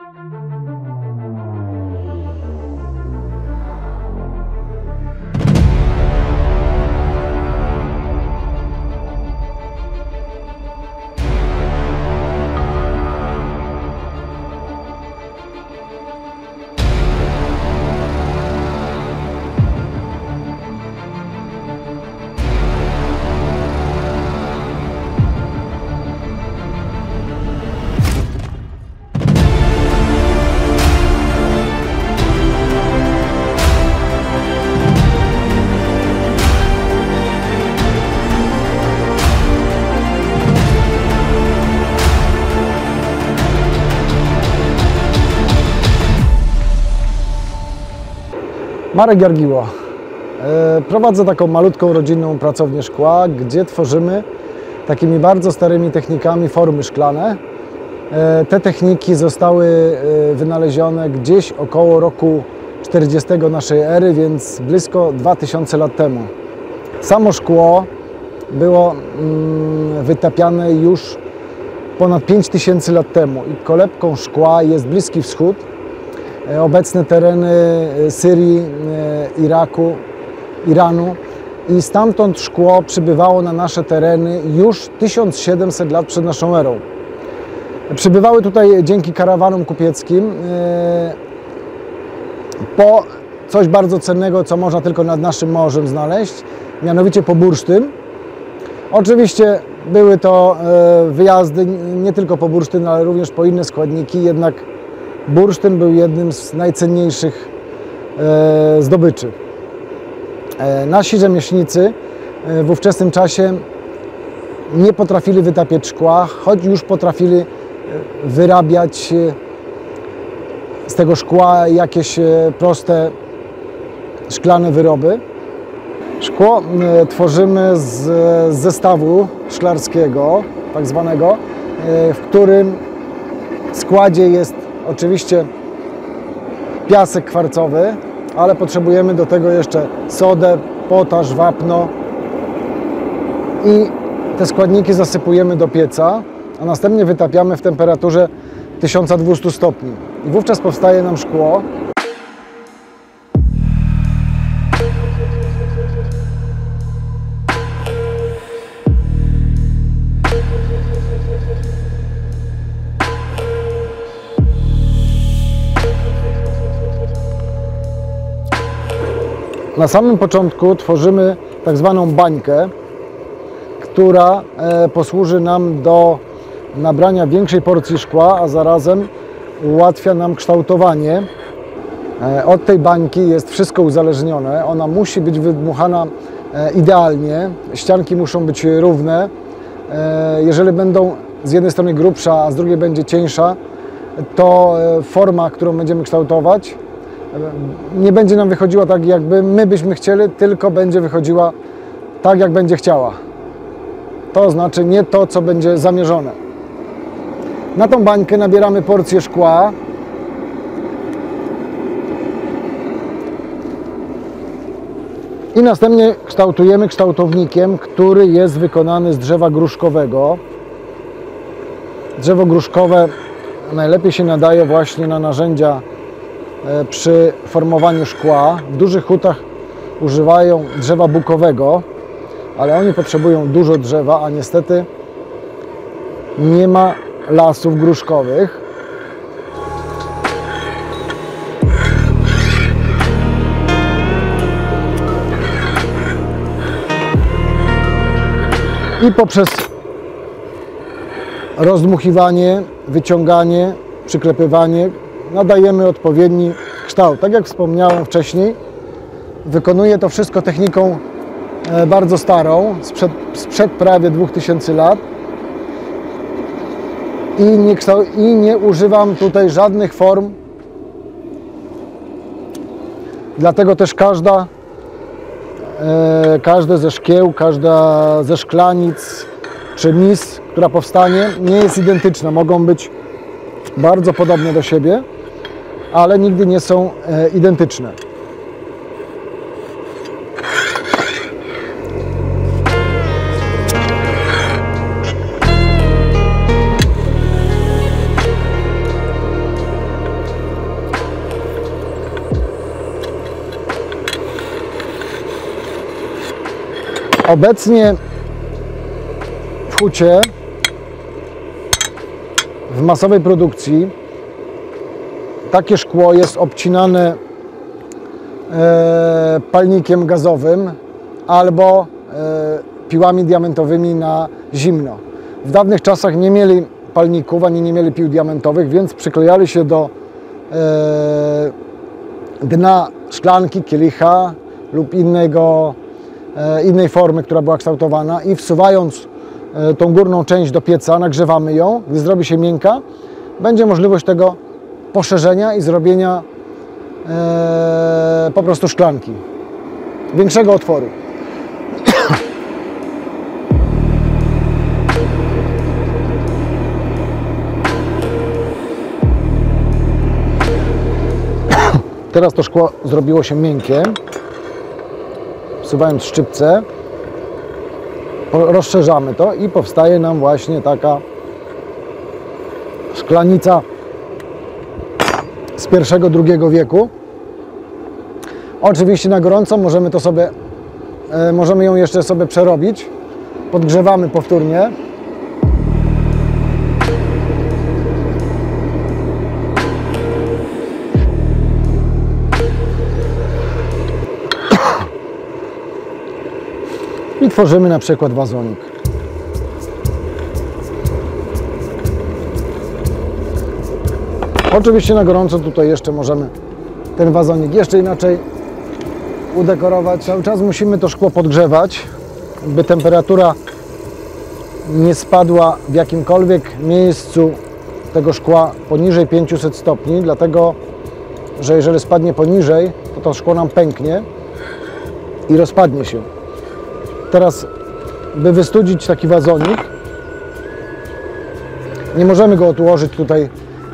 Marek Jargiło. Prowadzę taką malutką rodzinną pracownię szkła, gdzie tworzymy takimi bardzo starymi technikami formy szklane. Te techniki zostały wynalezione gdzieś około roku 40 naszej ery, więc blisko 2000 lat temu. Samo szkło było wytapiane już ponad 5000 lat temu i kolebką szkła jest Bliski Wschód, obecne tereny Syrii, Iraku, Iranu i stamtąd szkło przybywało na nasze tereny już 1700 lat przed naszą erą. Przybywały tutaj dzięki karawanom kupieckim po coś bardzo cennego, co można tylko nad naszym morzem znaleźć, mianowicie po bursztyn. Oczywiście były to wyjazdy nie tylko po bursztyn, ale również po inne składniki, jednak bursztyn był jednym z najcenniejszych zdobyczy. Nasi rzemieślnicy w ówczesnym czasie nie potrafili wytapiać szkła, choć już potrafili wyrabiać z tego szkła jakieś proste szklane wyroby. Szkło tworzymy z zestawu szklarskiego, tak zwanego, w którym w składzie jest oczywiście piasek kwarcowy, ale potrzebujemy do tego jeszcze sodę, potasz, wapno i te składniki zasypujemy do pieca, a następnie wytapiamy w temperaturze 1200 stopni. I wówczas powstaje nam szkło. Na samym początku tworzymy tak zwaną bańkę, która posłuży nam do nabrania większej porcji szkła, a zarazem ułatwia nam kształtowanie. Od tej bańki jest wszystko uzależnione. Ona musi być wydmuchana idealnie. Ścianki muszą być równe. Jeżeli będą z jednej strony grubsza, a z drugiej będzie cieńsza, to forma, którą będziemy kształtować, nie będzie nam wychodziła tak, jakby my byśmy chcieli, tylko będzie wychodziła tak, jak będzie chciała. To znaczy nie to, co będzie zamierzone. Na tą bańkę nabieramy porcję szkła. I następnie kształtujemy kształtownikiem, który jest wykonany z drzewa gruszkowego. Drzewo gruszkowe najlepiej się nadaje właśnie na narzędzia przy formowaniu szkła. W dużych hutach używają drzewa bukowego, ale oni potrzebują dużo drzewa, a niestety nie ma lasów gruszkowych. I poprzez rozdmuchiwanie, wyciąganie, przyklepywanie nadajemy odpowiedni kształt. Tak jak wspomniałem wcześniej, wykonuję to wszystko techniką bardzo starą, sprzed prawie 2000 lat i nie używam tutaj żadnych form. Dlatego też każde ze szkieł, każda ze szklanic czy mis, która powstanie, nie jest identyczna. Mogą być bardzo podobne do siebie, ale nigdy nie są identyczne. Obecnie w hucie, w masowej produkcji, takie szkło jest obcinane palnikiem gazowym albo piłami diamentowymi na zimno. W dawnych czasach nie mieli palników ani nie mieli pił diamentowych, więc przyklejali się do dna szklanki, kielicha lub innej formy, która była kształtowana, i wsuwając tą górną część do pieca, nagrzewamy ją. Gdy zrobi się miękka, będzie możliwość tego poszerzenia i zrobienia po prostu szklanki, większego otworu. Teraz to szkło zrobiło się miękkie. Wsuwając szczypce, rozszerzamy to i powstaje nam właśnie taka szklanica z I-II wieku. Oczywiście na gorąco możemy ją jeszcze sobie przerobić. Podgrzewamy powtórnie. I tworzymy na przykład wazonik. Oczywiście na gorąco tutaj jeszcze możemy ten wazonik jeszcze inaczej udekorować. Cały czas musimy to szkło podgrzewać, by temperatura nie spadła w jakimkolwiek miejscu tego szkła poniżej 500 stopni, dlatego że jeżeli spadnie poniżej, to szkło nam pęknie i rozpadnie się. Teraz, by wystudzić taki wazonik, nie możemy go odłożyć tutaj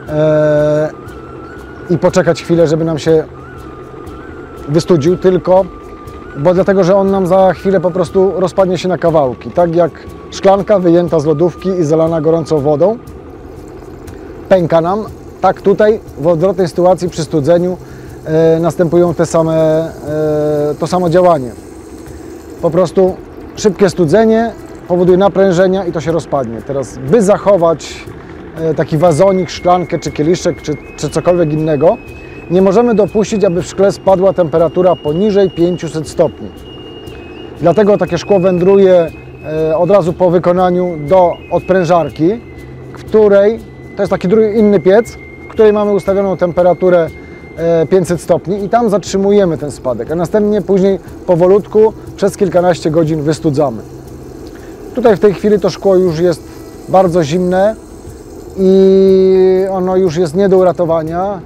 i poczekać chwilę, żeby nam się wystudził, dlatego, że on nam za chwilę po prostu rozpadnie się na kawałki. Tak jak szklanka wyjęta z lodówki i zalana gorącą wodą pęka nam, tak tutaj w odwrotnej sytuacji przy studzeniu następują to samo działanie. Po prostu szybkie studzenie powoduje naprężenia i to się rozpadnie. Teraz, by zachować taki wazonik, szklankę czy kieliszek, czy cokolwiek innego, nie możemy dopuścić, aby w szkle spadła temperatura poniżej 500 stopni. Dlatego takie szkło wędruje od razu po wykonaniu do odprężarki, to jest taki inny piec, w której mamy ustawioną temperaturę 500 stopni i tam zatrzymujemy ten spadek, a następnie później powolutku przez kilkanaście godzin wystudzamy. Tutaj w tej chwili to szkło już jest bardzo zimne i ono już jest nie do uratowania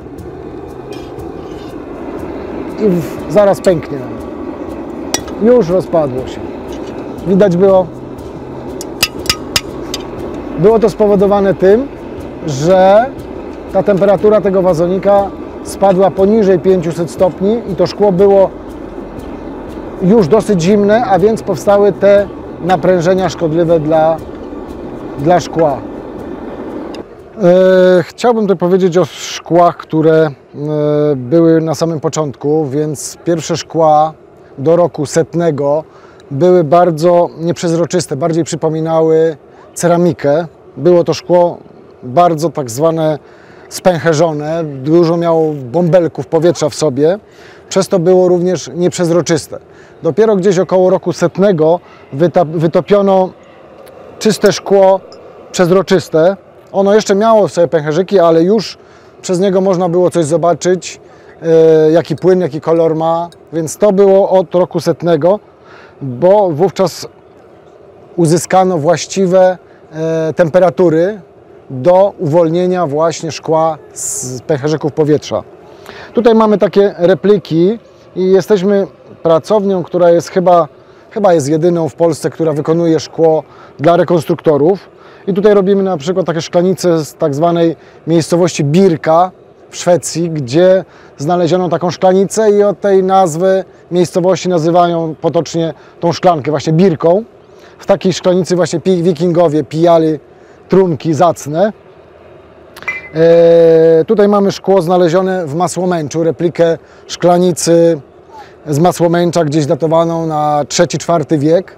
i zaraz pęknie nam. Już rozpadło się. Widać było to spowodowane tym, że ta temperatura tego wazonika spadła poniżej 500 stopni i to szkło było już dosyć zimne, a więc powstały te naprężenia szkodliwe dla szkła. Chciałbym tutaj powiedzieć o szkłach, które były na samym początku, więc pierwsze szkła do roku 100 były bardzo nieprzezroczyste, bardziej przypominały ceramikę. Było to szkło bardzo tak zwane spęcherzone, dużo miało bąbelków powietrza w sobie, przez to było również nieprzezroczyste. Dopiero gdzieś około roku 100 wytopiono czyste szkło przezroczyste. Ono jeszcze miało w sobie pęcherzyki, ale już przez niego można było coś zobaczyć, jaki płyn, jaki kolor ma, więc to było od roku 100, bo wówczas uzyskano właściwe temperatury do uwolnienia właśnie szkła z pęcherzyków powietrza. Tutaj mamy takie repliki i jesteśmy pracownią, która jest chyba jest jedyną w Polsce, która wykonuje szkło dla rekonstruktorów. I tutaj robimy na przykład takie szklanice z tak zwanej miejscowości Birka w Szwecji, gdzie znaleziono taką szklanicę i od tej nazwy miejscowości nazywają potocznie tą szklankę właśnie Birką. W takiej szklanicy właśnie wikingowie pijali trunki zacne. Tutaj mamy szkło znalezione w Masłomęczu, replikę szklanicy z Masłomęcza, gdzieś datowaną na III-IV wiek.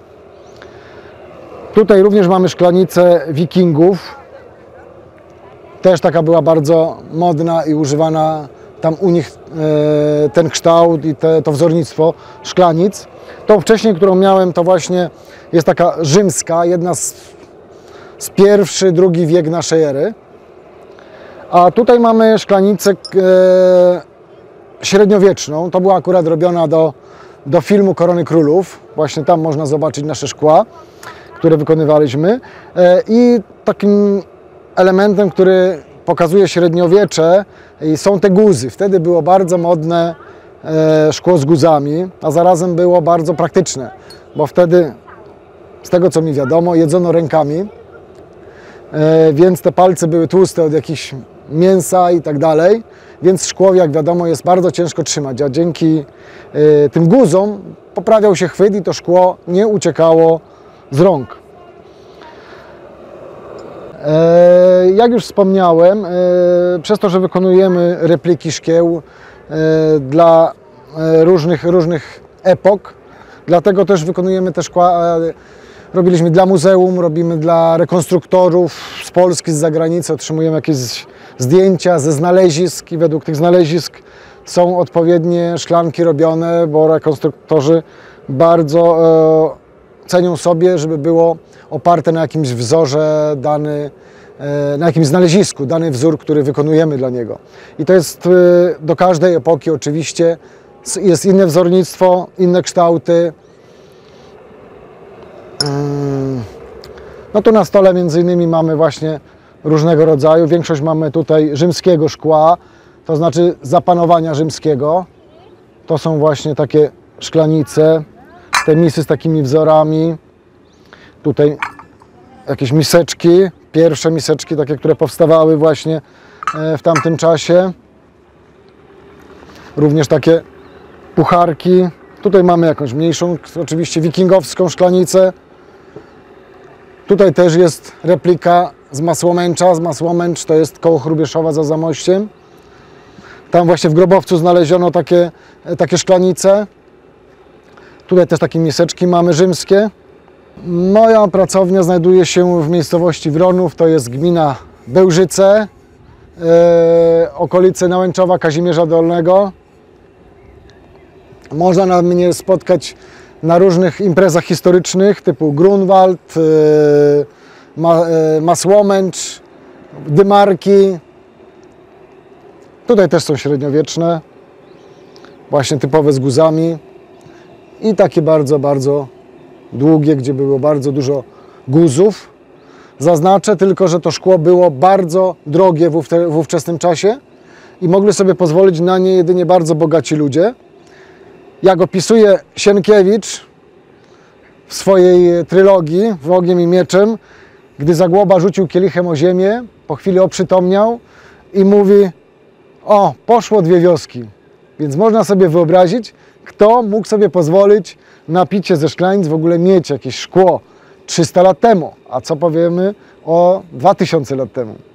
Tutaj również mamy szklanicę wikingów. Też taka była bardzo modna i używana tam u nich ten kształt i to wzornictwo szklanic. Tą wcześniej, którą miałem, to właśnie jest taka rzymska, jedna z I-II wiek naszej ery. A tutaj mamy szklanicę średniowieczną. To była akurat robiona do filmu Korony Królów. Właśnie tam można zobaczyć nasze szkła, które wykonywaliśmy. I takim elementem, który pokazuje średniowiecze, są te guzy. Wtedy było bardzo modne szkło z guzami, a zarazem było bardzo praktyczne, bo wtedy, z tego co mi wiadomo, jedzono rękami, więc te palce były tłuste od jakichś mięsa i tak dalej, więc szkło, jak wiadomo, jest bardzo ciężko trzymać, a dzięki tym guzom poprawiał się chwyt i to szkło nie uciekało z rąk. Jak już wspomniałem, przez to, że wykonujemy repliki szkieł dla różnych epok, dlatego też wykonujemy te szkła, robiliśmy dla muzeum, robimy dla rekonstruktorów z Polski, z zagranicy, otrzymujemy jakieś zdjęcia ze znalezisk i według tych znalezisk są odpowiednie szklanki robione, bo rekonstruktorzy bardzo cenią sobie, żeby było oparte na jakimś wzorze dany, na jakimś znalezisku, dany wzór, który wykonujemy dla niego. I to jest do każdej epoki oczywiście, jest inne wzornictwo, inne kształty. No tu na stole między innymi mamy właśnie różnego rodzaju, większość mamy tutaj rzymskiego szkła, to znaczy zapanowania rzymskiego. To są właśnie takie szklanice, te misy z takimi wzorami. Tutaj jakieś miseczki, pierwsze miseczki takie, które powstawały właśnie w tamtym czasie. Również takie pucharki. Tutaj mamy jakąś mniejszą, oczywiście wikingowską szklanicę. Tutaj też jest replika z Masłomęcza. Z Masłomęcz to jest koło Hrubieszowa za Zamościem. Tam właśnie w grobowcu znaleziono takie szklanice. Tutaj też takie miseczki mamy rzymskie. Moja pracownia znajduje się w miejscowości Wronów, to jest gmina Bełżyce, okolice Nałęczowa, Kazimierza Dolnego. Można mnie spotkać na różnych imprezach historycznych typu Grunwald, Masłomęcz, Dymarki. Tutaj też są średniowieczne, właśnie typowe z guzami i takie bardzo długie, gdzie było bardzo dużo guzów. Zaznaczę tylko, że to szkło było bardzo drogie w ówczesnym czasie i mogli sobie pozwolić na nie jedynie bardzo bogaci ludzie. Jak opisuje Sienkiewicz w swojej trylogii w Ogniem i Mieczem, gdy Zagłoba rzucił kielichem o ziemię, po chwili oprzytomniał i mówi: o, poszło 2 wioski. Więc można sobie wyobrazić, kto mógł sobie pozwolić na picie ze szklanic, w ogóle mieć jakieś szkło 300 lat temu, a co powiemy o 2000 lat temu.